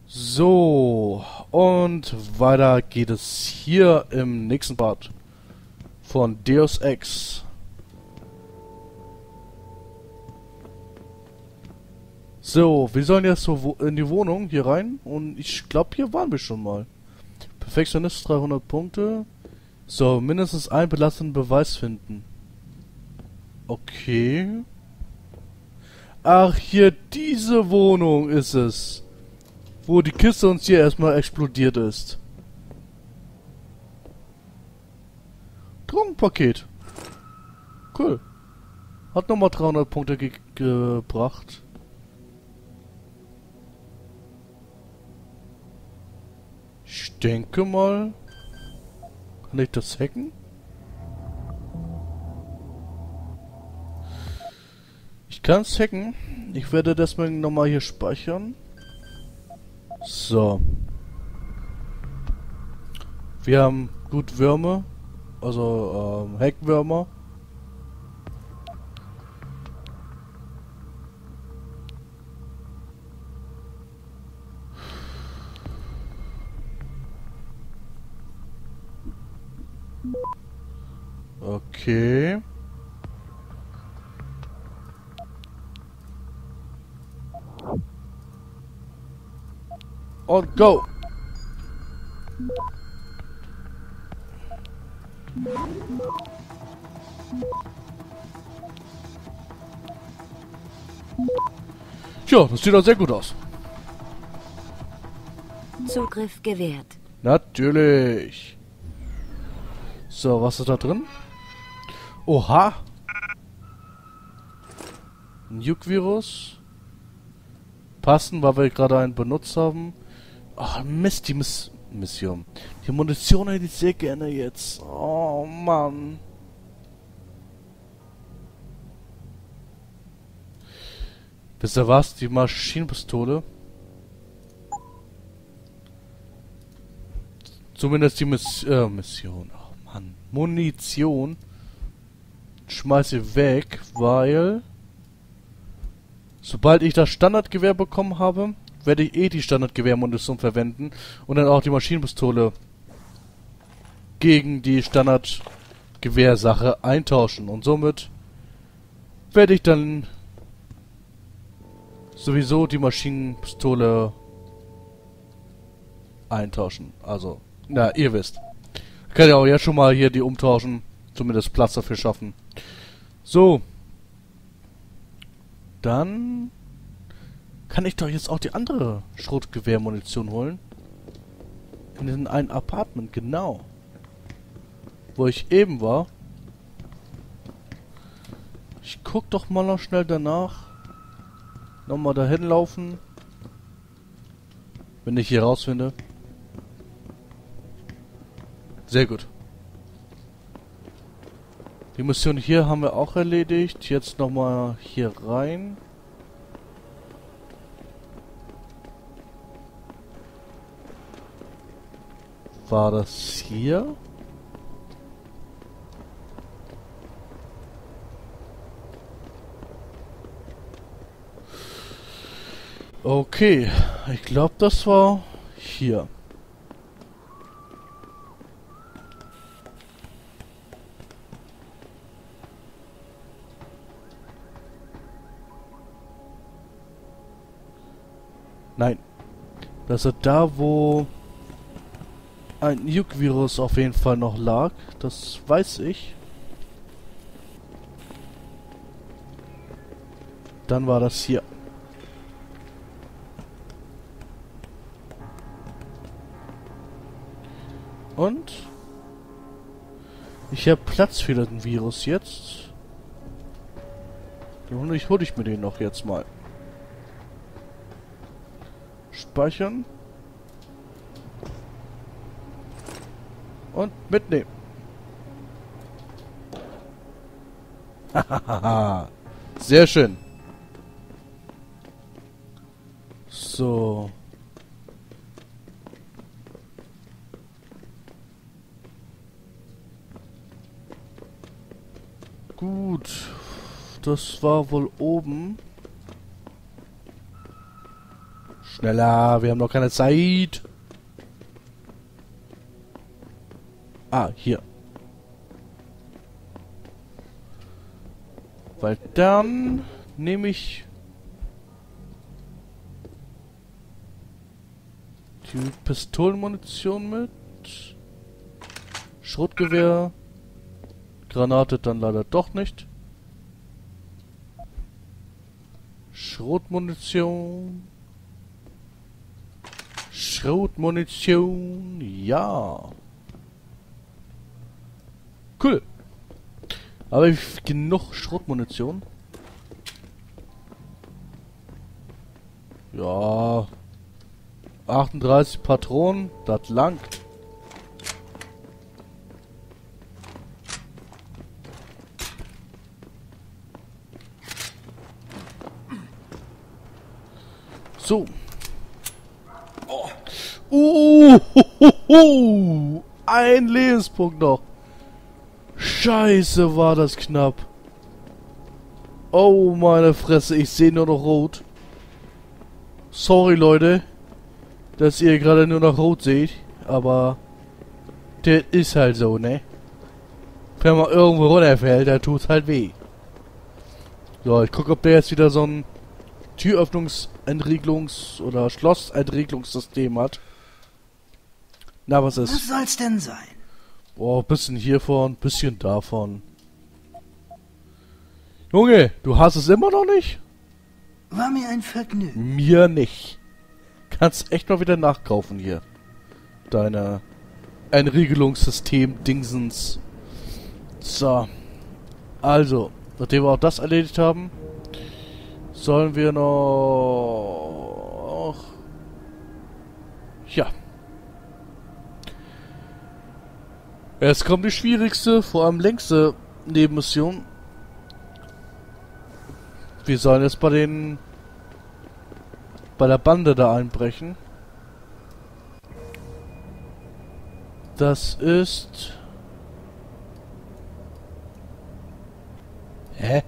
So, und weiter geht es hier im nächsten Part von Deus Ex. So, wir sollen jetzt so in die Wohnung hier rein und ich glaube, hier waren wir schon mal. Perfektionist 300 Punkte. So, mindestens einen belastenden Beweis finden. Okay. Ach, hier diese Wohnung ist es. Wo die Kiste uns hier erstmal explodiert ist. Drogenpaket. Cool. Hat nochmal 300 Punkte gebracht. Ich denke mal... Kann ich das hacken? Ich kann es hacken. Ich werde das mal nochmal hier speichern. So. Wir haben gut Würmer. Also, Heckwürmer. Okay. Und go! Tja, das sieht doch sehr gut aus. Zugriff gewährt. Natürlich. So, was ist da drin? Oha! Ein Juke-Virus. Passen, weil wir gerade einen benutzt haben. Ach, Mist, die Mission. Die Munition hätte ich sehr gerne jetzt. Oh, Mann. Wisst ihr was? Die Maschinenpistole. Zumindest die Mission. Oh, Mann. Munition. Schmeiße weg, weil... Sobald ich das Standardgewehr bekommen habe, werde ich die Standardgewehrmunition verwenden und dann auch die Maschinenpistole gegen die Standardgewehrsache eintauschen. Und somit werde ich dann sowieso die Maschinenpistole eintauschen. Also, na, ihr wisst. Ich kann ja auch jetzt schon mal hier die umtauschen, zumindest Platz dafür schaffen. So. Dann kann ich doch jetzt auch die andere Schrotgewehrmunition holen. In diesem einen Apartment, genau. Wo ich eben war. Ich guck doch mal noch schnell danach. Nochmal dahin laufen. Wenn ich hier rausfinde. Sehr gut. Die Mission hier haben wir auch erledigt. Jetzt nochmal hier rein. War das hier? Okay, ich glaube, das war hier. Nein. Das ist da, wo ein Juke-Virus auf jeden Fall noch lag. Das weiß ich. Dann war das hier. Und ich habe Platz für den Virus jetzt. Und ich hole mir den noch jetzt mal. Speichern. Und mitnehmen. Hahaha. Sehr schön. So. Gut. Das war wohl oben. Schneller, wir haben noch keine Zeit. Ah, hier. Weil dann nehme ich die Pistolenmunition mit. Schrotgewehr. Granate dann leider doch nicht. Schrotmunition. Schrotmunition. Ja. Cool. Aber genug Schrotmunition. Ja. 38 Patronen. Das langt. So. Ein Lebenspunkt noch. Scheiße, war das knapp. Oh, meine Fresse, ich sehe nur noch rot. Sorry, Leute, dass ihr gerade nur noch rot seht, aber das ist halt so, ne? Wenn man irgendwo runterfällt, dann tut's halt weh. So, ich gucke, ob der jetzt wieder so ein Türöffnungsentriegelungs- oder Schlossentriegelungssystem hat. Na, was ist? Was soll's denn sein? Boah, bisschen hiervon, bisschen davon. Junge, du hast es immer noch nicht? War mir ein Vergnügen. Mir nicht. Kannst echt mal wieder nachkaufen hier. Deine Entriegelungssystem-Dingsens. So. Also, nachdem wir auch das erledigt haben, sollen wir noch... Ja. Jetzt kommt die schwierigste, vor allem längste Nebenmission. Wir sollen jetzt bei der Bande da einbrechen. Das ist... Hä?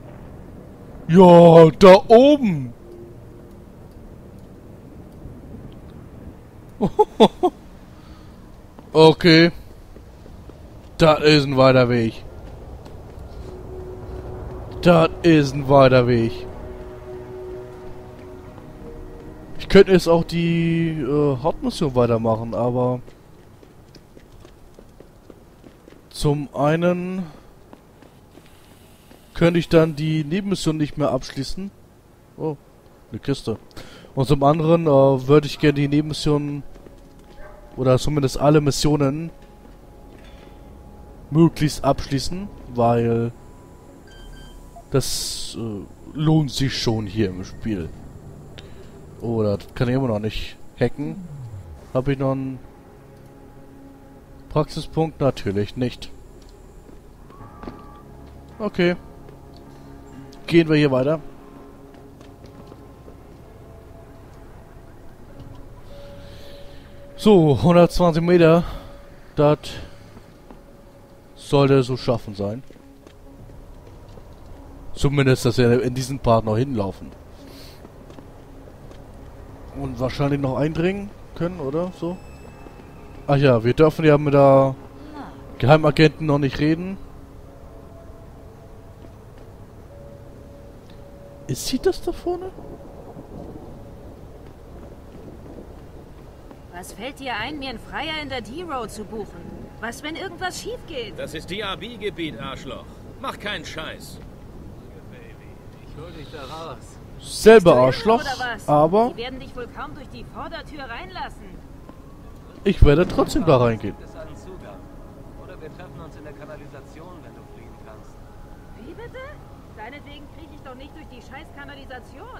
Ja, da oben! Okay. Das ist ein weiter Weg. Das ist ein weiter Weg. Ich könnte jetzt auch die Hauptmission weitermachen, aber zum einen könnte ich dann die Nebenmission nicht mehr abschließen. Oh, eine Kiste. Und zum anderen würde ich gerne die Nebenmission oder zumindest alle Missionen möglichst abschließen, weil das lohnt sich schon hier im Spiel. Oh, das kann ich immer noch nicht hacken. Habe ich noch einen Praxispunkt? Natürlich nicht. Okay. Gehen wir hier weiter. So, 120 Meter. Das sollte so schaffen sein. Zumindest, dass wir in diesen Part noch hinlaufen. Und wahrscheinlich noch eindringen können, oder? So. Ach ja, wir dürfen ja mit der Geheimagenten noch nicht reden. Ist sie das da vorne? Was fällt dir ein, mir einen Freier in der D-Road zu buchen? Was, wenn irgendwas schief geht? Das ist DRB-Gebiet, Arschloch. Mach keinen Scheiß. Ich hol dich da raus. Selber Arschloch, Oder was? aber Die werden dich wohl kaum durch die Vordertür reinlassen. ich werde trotzdem da reingehen. Gibt es einen Zugang? Oder wir treffen uns in der Kanalisation, wenn du fliehen kannst. Wie bitte? Deinetwegen kriege ich doch nicht durch die scheiß Kanalisation.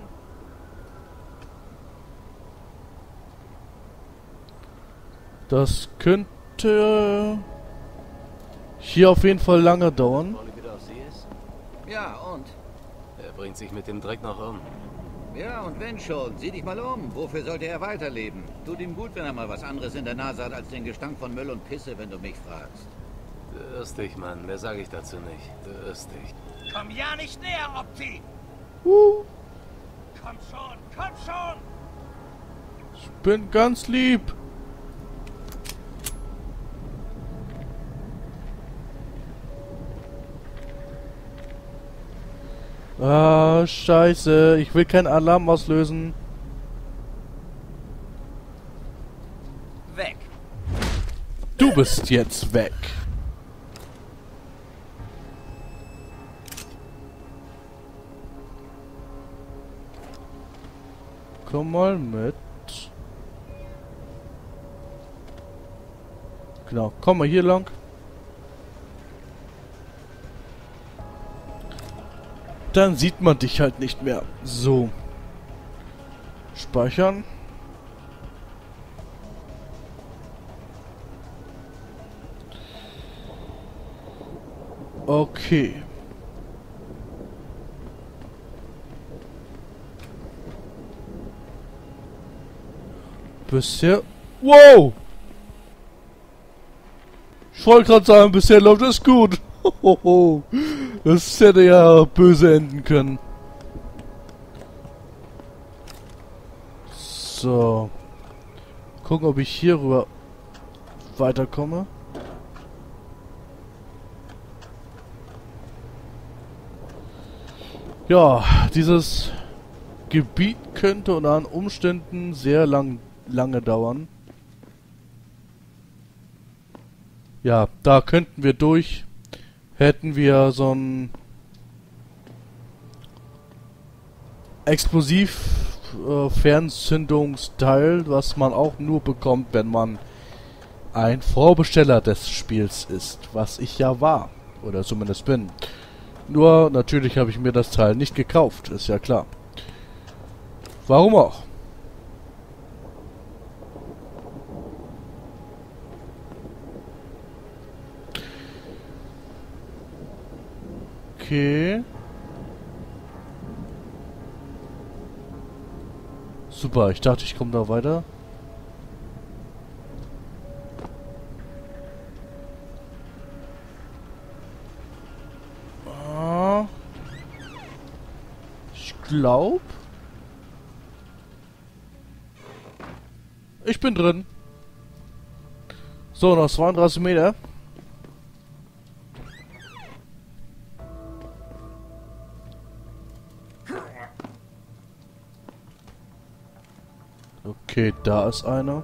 Das könnte hier auf jeden Fall lange dauern. Wollen wir wieder auf sie ist? Ja, und? Er bringt sich mit dem Dreck noch um. Ja, und wenn schon, sieh dich mal um. Wofür sollte er weiterleben? Tut ihm gut, wenn er mal was anderes in der Nase hat als den Gestank von Müll und Pisse, wenn du mich fragst. Du irrst dich, Mann. Mehr sage ich dazu nicht. Du irrst dich. Komm ja nicht näher, Opti! Komm schon, komm schon! Ich bin ganz lieb. Ah, scheiße. Ich will keinen Alarm auslösen. Weg. Du bist jetzt weg. Komm mal mit. Genau, komm mal hier lang. Dann sieht man dich halt nicht mehr. So. Speichern. Okay. Bisher... Wow! Ich wollte gerade sagen, bisher läuft es gut. Das hätte ja böse enden können. So. Gucken, ob ich hier rüber weiterkomme. Ja, dieses Gebiet könnte unter Umständen sehr lange dauern. Ja, da könnten wir durch. Hätten wir so ein Explosiv-Fernzündungsteil, was man auch nur bekommt, wenn man ein Vorbesteller des Spiels ist, was ich ja war, oder zumindest bin. Nur, natürlich habe ich mir das Teil nicht gekauft, ist ja klar. Warum auch? Okay. Super, ich dachte, ich komme da weiter. Ich glaube... Ich bin drin. So, noch 32 Meter. Okay, da ist einer.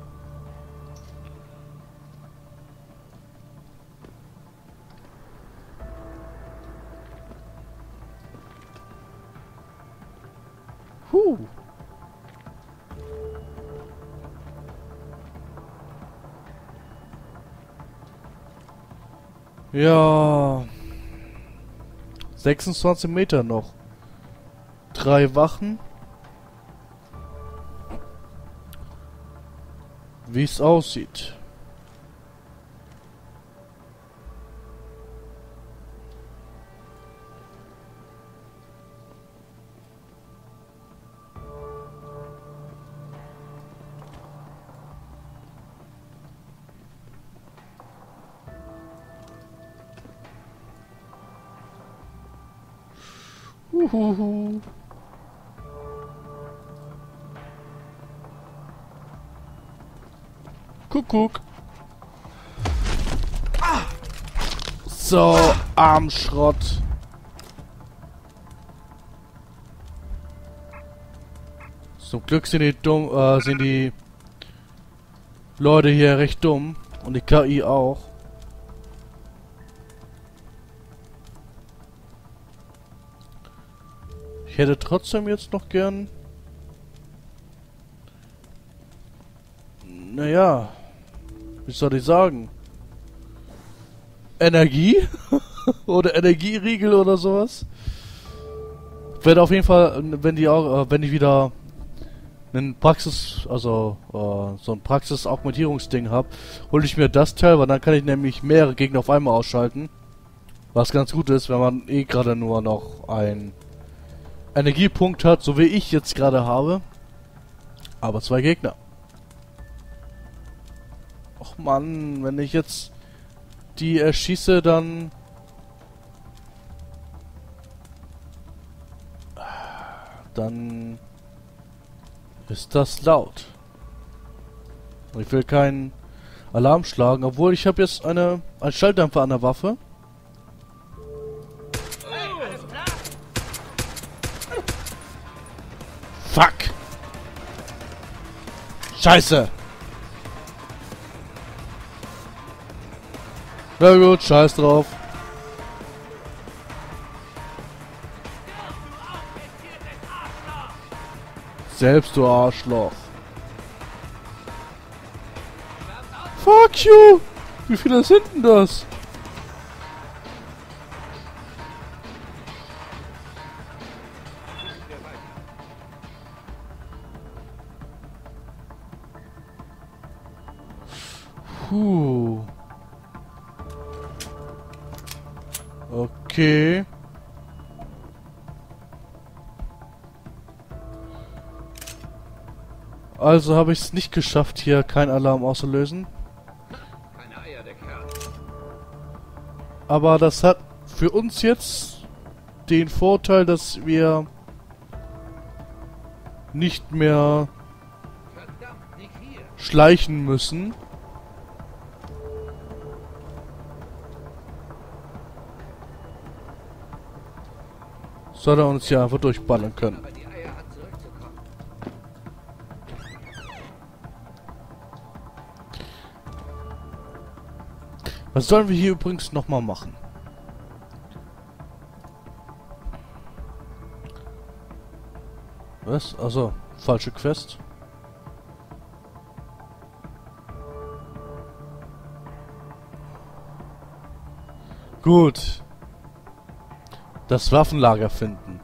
Ja. 26 Meter noch. 3 Wachen. Wie es aussieht. Uhuhu. Kuckuck. So, Armschrott. Zum Glück sind die Leute hier recht dumm. Und die KI auch. Ich hätte trotzdem jetzt noch gern... Naja... Wie soll ich sagen? Energie? Oder Energieriegel oder sowas? Werde auf jeden Fall, wenn ich wieder einen so ein Praxis-Augmentierungsding habe, hole ich mir das Teil, weil dann kann ich nämlich mehrere Gegner auf einmal ausschalten. Was ganz gut ist, wenn man eh gerade nur noch einen Energiepunkt hat, so wie ich jetzt gerade habe. Aber 2 Gegner. Och Mann, wenn ich jetzt die erschieße, dann... Dann... ist das laut. Ich will keinen Alarm schlagen, obwohl ich habe jetzt einen Schalldämpfer an der Waffe. Fuck! Scheiße! Na gut, scheiß drauf. Selbst, du Arschloch. Fuck you! Wie viele sind denn das? Puh. Okay. Also habe ich es nicht geschafft, hier keinen Alarm auszulösen. Keine Eier, der Kerl. Aber das hat für uns jetzt den Vorteil, dass wir nicht mehr Verdammt, nicht hier. schleichen müssen. Sondern uns hier einfach durchballern können. Aber die Eier hat zurückzukommen. Was sollen wir hier übrigens nochmal machen? Was? Also, falsche Quest. Gut. Das Waffenlager finden.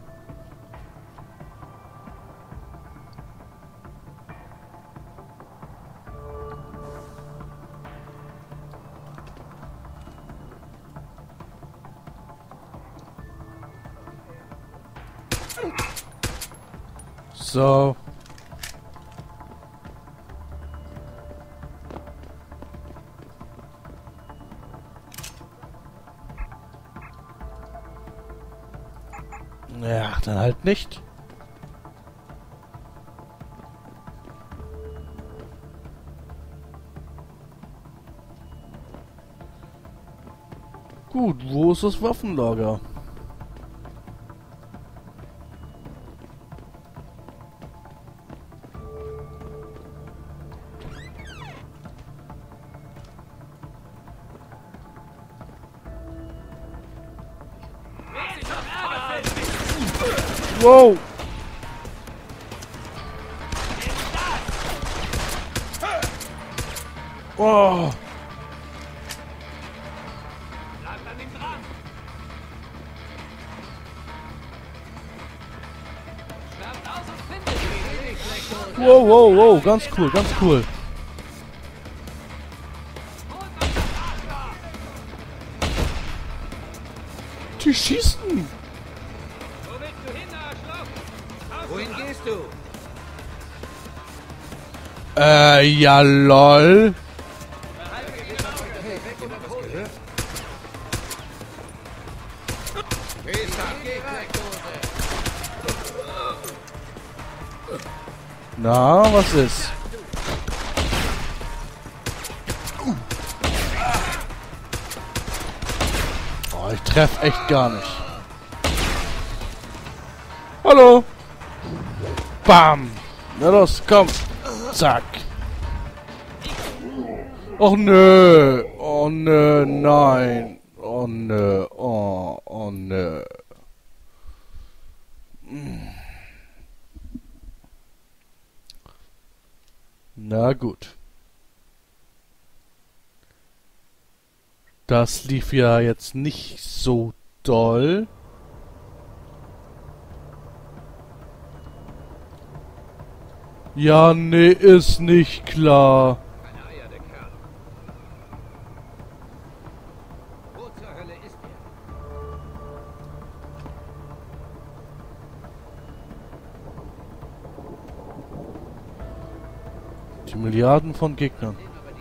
So. Ja, dann halt nicht. Gut, wo ist das Waffenlager? Wow! Oh! Wow, wow, wow, ganz cool, ganz cool. Die schießen! Wohin gehst du? Ja, lol. Na, was ist? Oh, ich treffe echt gar nicht. Hallo. Bam. Na los, komm. Zack. Och nö. Oh nö, nein. Oh nö. Oh nö. Na gut. Das lief ja jetzt nicht so doll. Ja, nee, ist nicht klar. Keine Eier, der Kerl. Wo zur Hölle ist er? Die Milliarden von Gegnern.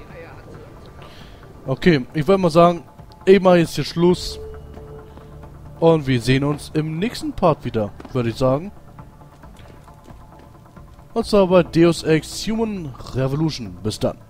Okay, ich würde mal sagen, ich mache jetzt hier Schluss. Und wir sehen uns im nächsten Part wieder, würde ich sagen. Und zwar bei Deus Ex Human Revolution. Bis dann.